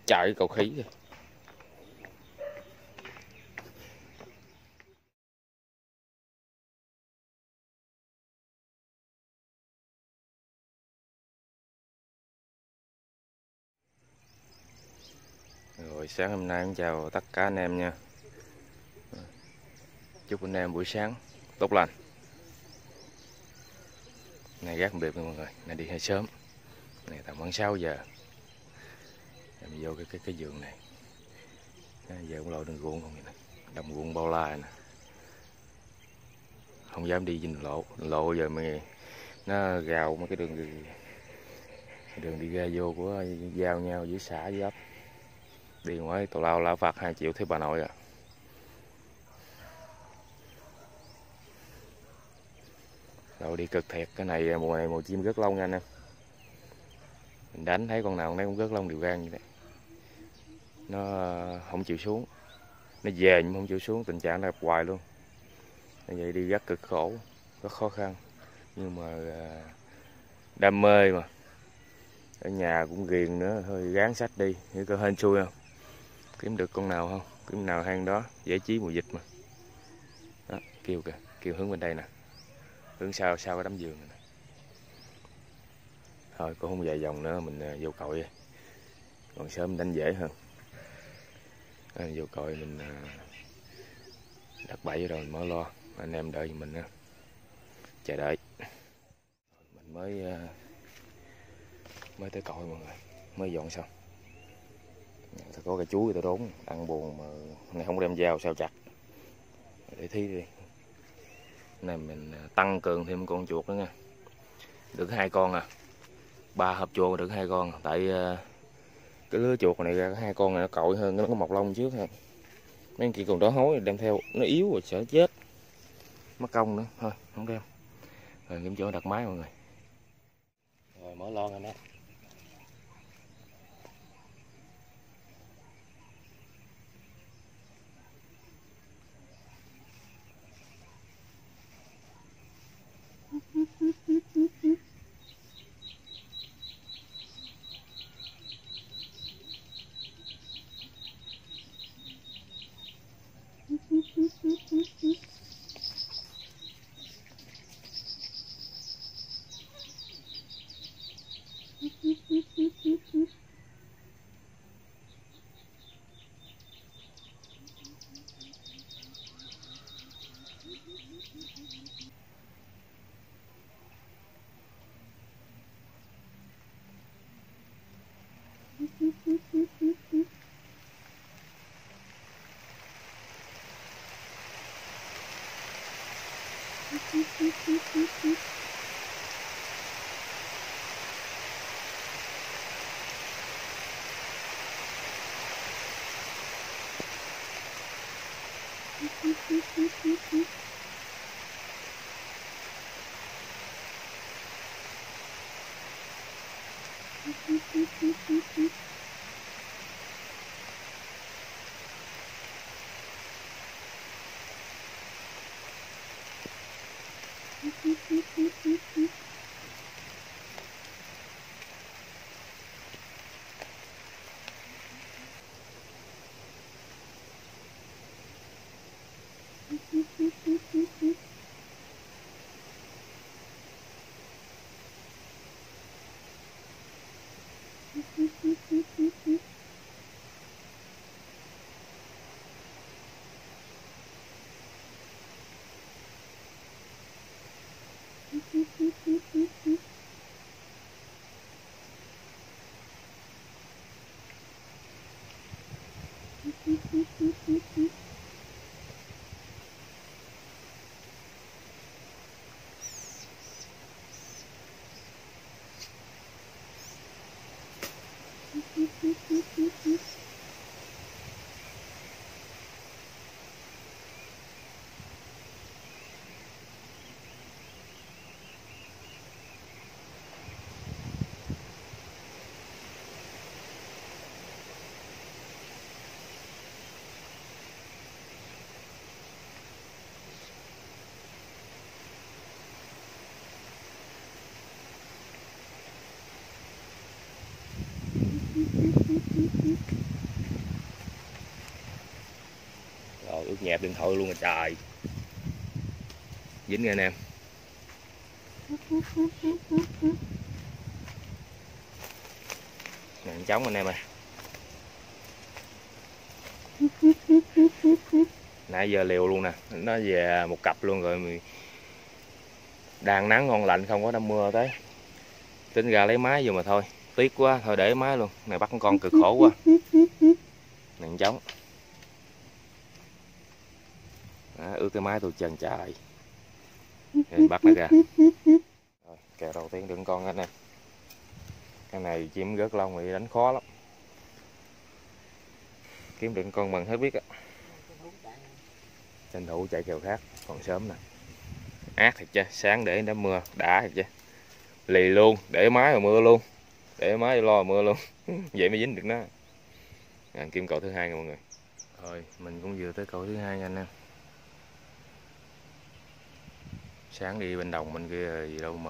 chạy cầu khí kìa. Rồi sáng hôm nay cũng chào tất cả anh em nha. Chúc anh em buổi sáng tốt lành. Này gác biệt nha mọi người, này đi hơi sớm. Này tầm khoảng 6 giờ. Em vô cái giường này. Giờ cũng lội đường ruộng không vậy nè. Đồng ruộng bao la nè. Không dám đi trên đường lộ giờ mà nó gào mấy cái đường đi ra vô của giao nhau với xã với ấp. Đi ngoài tào lao lão phạt 2 triệu thấy bà nội à. Rồi đi cực thiệt, cái này mùa chim rất lông nha anh em. Mình đánh thấy con nào con nấy cũng rất lông đều gan như vậy. Nó không chịu xuống. Nó về nhưng không chịu xuống, tình trạng là hoài luôn. Như vậy đi rất cực khổ, rất khó khăn. Nhưng mà đam mê mà. Ở nhà cũng ghiền nữa, hơi gán sách đi, như có hên xui không. Kiếm được con nào không, kiếm nào hang đó, giải trí mùa dịch mà. Đó, kêu kìa, kêu hướng bên đây nè. Hướng sau cái đám giường này nè. Thôi cũng không dài dòng nữa, mình vô cội. Còn sớm mình đánh dễ hơn. Vô cội mình đặt bẫy rồi mình mới lo. Anh em đợi mình chờ đợi. Mình mới tới cội mọi người, mới dọn xong. Có cái chuối người ta đốn ăn buồn mà này không đem dao sao chặt. Để thí đi. Này mình tăng cường thêm con chuột nữa nha. Được 2 con à. 3 hộp chuột được 2 con. Tại cái lứa chuột này ra 2 con này nó cội hơn, nó có mọc lông trước ha. Mấy kia còn đó hối đem theo, nó yếu rồi sợ chết. Mất công nữa, thôi không đem. Rồi kiếm chỗ đặt máy mọi người. Rồi mở lon rồi đó. kẹp điện thoại luôn rồi trời. Dính nha anh em. Nè trống anh em ơi. Nãy giờ liều luôn nè, nó về một cặp luôn rồi. Đang nắng ngon lạnh không có đâm mưa tới. Tính ra lấy máy vô mà thôi, tiếc quá, thôi để máy luôn. Này bắt con cực khổ quá. Nè trống. Đó, ướt cái máy tôi chân trời. Rồi bắt nó ra. Rồi, kèo đầu tiên đựng con anh em. Cái này chim rớt lông thì đánh khó lắm. Kiếm đựng con bằng hết biết á. Tranh thủ chạy kèo khác, còn sớm nè. Ác thiệt chứ, sáng để đám mưa, đã thiệt chứ. Lì luôn, để máy rồi mưa luôn. Để máy lo mưa luôn. Vậy mới dính được nó. Kiếm cậu thứ hai nha mọi người. Rồi, mình cũng vừa tới cậu thứ hai nha anh em. Sáng đi bên đồng bên kia gì đâu mà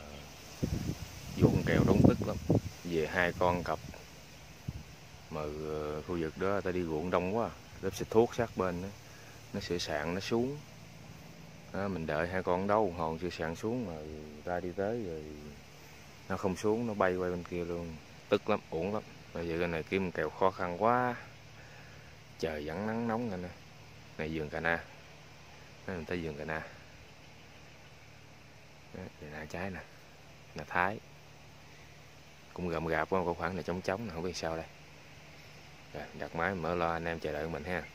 vô con kèo đốn tức lắm. Về hai con cặp. Mà khu vực đó ta đi ruộng đông quá, lớp xịt thuốc sát bên đó. Nó sẽ sạn nó xuống. Đó, mình đợi hai con đấu hòn chưa sạn xuống mà ra đi tới rồi nó không xuống, nó bay qua bên kia luôn, tức lắm, uổng lắm. Bây giờ cái này kiếm kèo khó khăn quá, trời vẫn nắng nóng anh ơi. Này vườn cà na, mình tới vườn cà na, cà na trái nè, là thái, cũng gầm gạp quá, có khoảng là trống trống, không biết sao đây. Rồi, đặt máy mở lo anh em chờ đợi mình ha.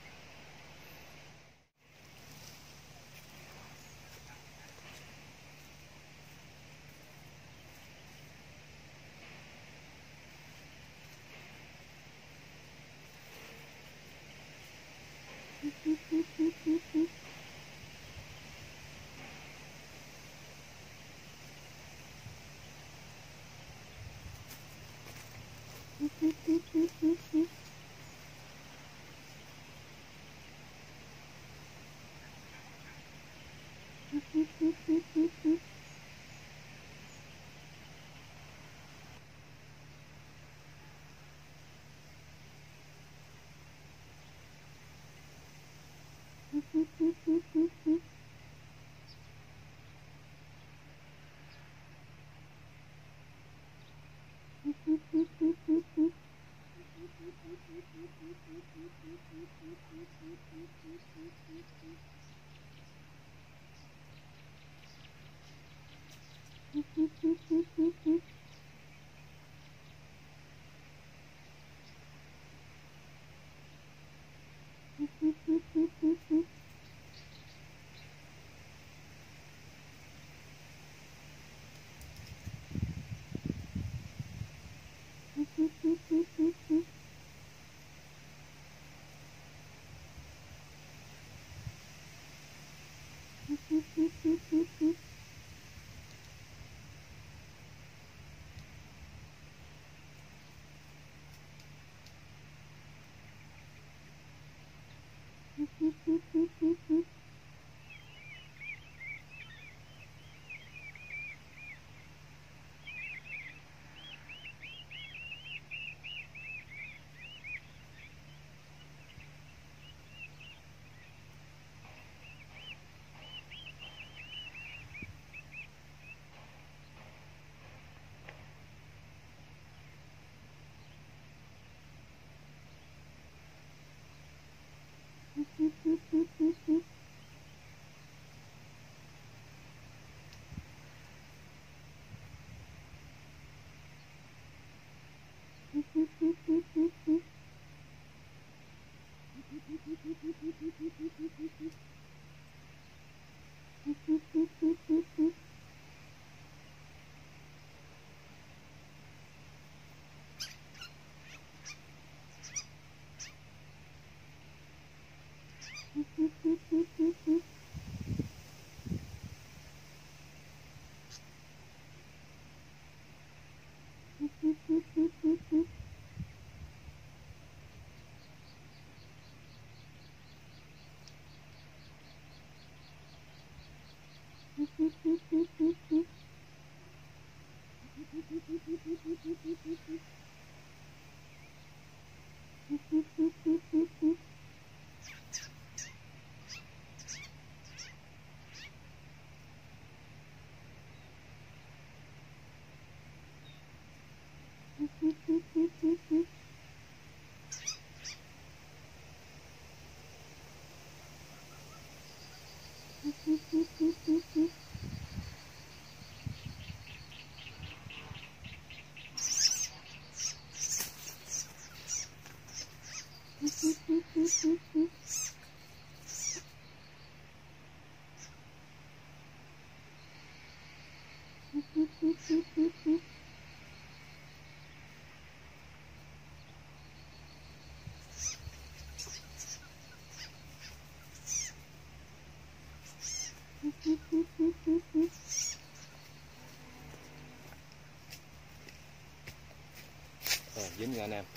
dính nha anh em.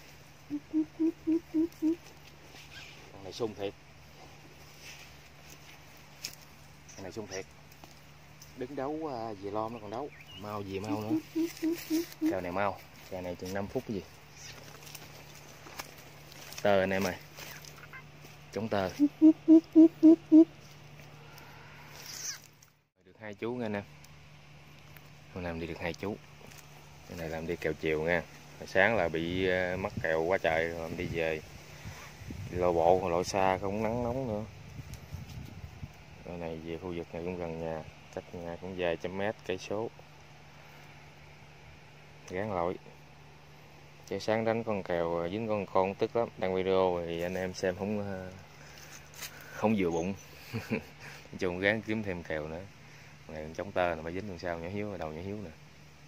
Con này sung thiệt, con này sung thiệt. Đứng đấu về lon nó còn đấu mau gì mau nữa. Kèo này mau, kèo này chừng 5 phút cái gì. Tơ anh em ơi, chống tơ. Được 2 chú nha anh em. Hôm nay đi được 2 chú. Cái này làm đi kèo chiều nha. Sáng là bị mắc kèo quá trời rồi đi về. Đi lội bộ, lội xa không nắng nóng nữa. Cái này về khu vực này cũng gần nhà, cách nhà cũng vài trăm mét, cây số. Gán lội. Chứ sáng đánh con kèo dính con tức lắm. Đăng video thì anh em xem không vừa bụng. Chung gán kiếm thêm kèo nữa. Này chống tơ là phải dính làm sao nhỏ Hiếu, đầu nhỏ Hiếu nè.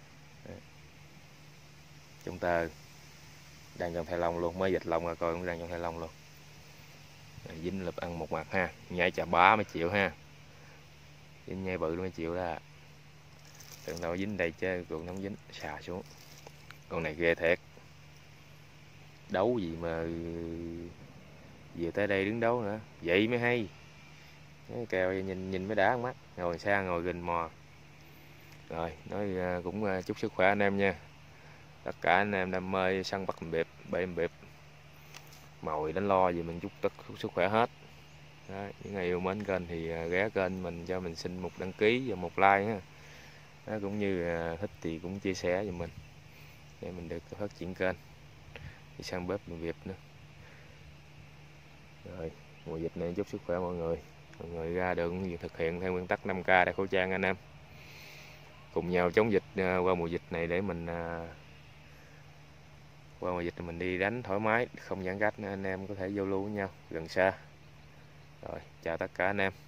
Chống tơ đang trong thay lông luôn, mới dịch lông ra coi cũng đang trong thay lông luôn. Dính lập ăn một mặt ha, nhảy chà bá mới chịu ha. Dính nhai bự mới chịu đó. Tưởng đâu dính đây chứ còn không dính, xà xuống. Con này ghê thiệt. Đấu gì mà về tới đây đứng đấu nữa, vậy mới hay. Cái kèo nhìn mới đã mắt, ngồi xa ngồi gần mò. Rồi, nói cũng chúc sức khỏe anh em nha. Tất cả anh em đam mê săn bắt bịp, bể bịp, mồi đánh lo gì mình chúc sức khỏe hết. Đó, những người yêu mến kênh thì ghé kênh mình cho mình xin một đăng ký và một like ha. Đó, cũng như thích thì cũng chia sẻ giùm mình để mình được phát triển kênh, đi săn bếp Việt nữa. Rồi, mùa dịch này chúc sức khỏe mọi người ra đường thực hiện theo nguyên tắc 5K đeo khẩu trang anh em. Cùng nhau chống dịch qua mùa dịch này để mình qua mùa dịch thì mình đi đánh thoải mái, không giãn cách nữa, anh em có thể giao lưu với nhau gần xa. Rồi, chào tất cả anh em.